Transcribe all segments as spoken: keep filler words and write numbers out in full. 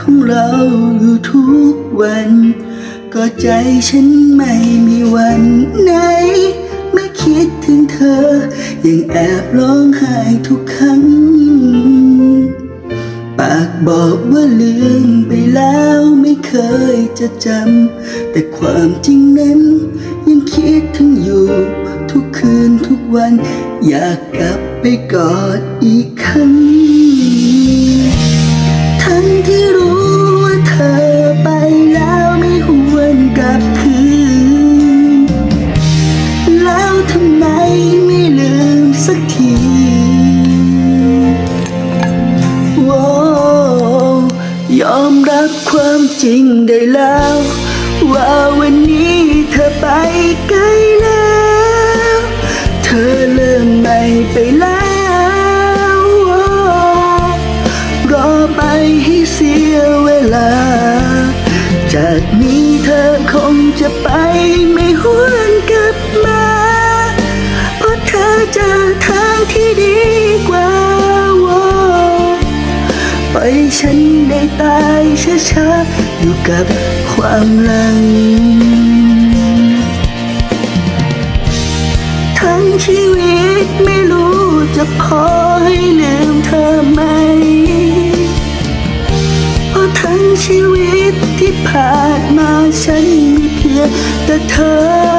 ของเราอยู่ทุกวันก็ใจฉันไม่มีวันไหนไม่คิดถึงเธอยังแอบร้องไห้ทุกครั้งปากบอกว่าลืมไปแล้วไม่เคยจะจำแต่ความจริงนั้นยังคิดถึงอยู่ทุกคืนทุกวันอยากกลับไปกอดอีกครั้งทั้งที่รู้ว่าเธอไปแล้วไม่หวนกลับคืนแล้วทำไมไม่ลืมสักทีโว้ยอมรับความจริงได้แล้วว่าวันนี้เธอไปไกลแล้วเธอเริ่มไม่ไปแล้วรอไปให้เสียเวลาจากนี้เธอคงจะไปไม่หวนกลับมาเพราะเธอเจอทางที่ดีกว่าปล่อยฉันได้ตายช้าๆอยู่กับความหลังทั้งชีวิตไม่รู้จะพอให้ลืมเธอไหมเพราะทั้งชีวิตที่ผ่านมาฉันมีเพียงแต่เธอ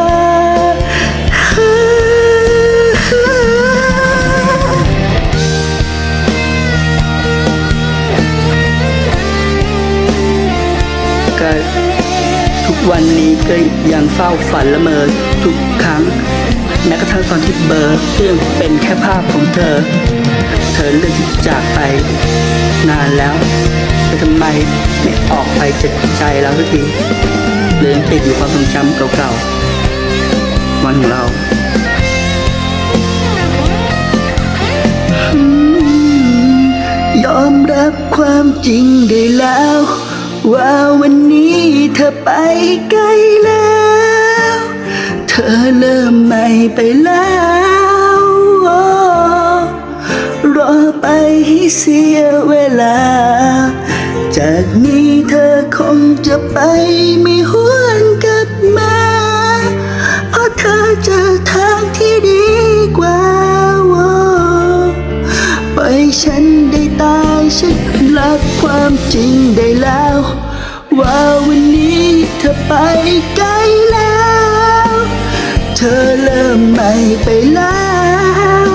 ทุกวันนี้ก็ยังเฝ้าฝันละเมอทุกครั้งแม้กระทั่งตอนที่เบอร์เรื่องเป็นแค่ภาพของเธอเธอเลือกที่จากไปนานแล้วแต่ทำไมไม่ออกไปจากใจเราสักทีเรื่องติดอยู่ความทรงจำเก่าๆวันของเรายอมรับความจริงได้แล้วว่าวันนี้เธอไปไกลแล้วเธอเริ่มไม่ไปแล้วรอไปให้เสียเวลาจากนี้เธอคงจะไปไม่หวนกลับมาเพราะเธอเจอทางที่ดีกว่าปล่อยฉันได้ตายฉันรับความจริงได้แล้วว่าวันนี้เธอไปไกลแล้วเธอเริ่มไม่ไปแล้ว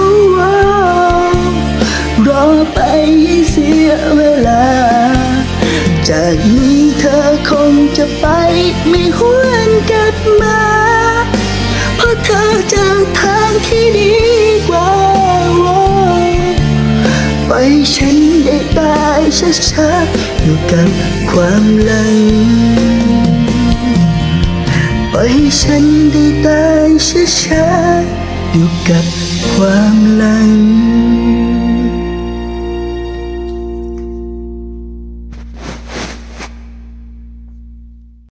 รอไปให้เสียเวลาจากนี้เธอคงจะไปไม่หวนกลับมาเพราะเธอเจอทางที่ดีกว่าปล่อยฉันได้ตายช้าๆอยู่กับความหลังปล่อยฉันได้ตายช้าๆอยู่กับความหลัง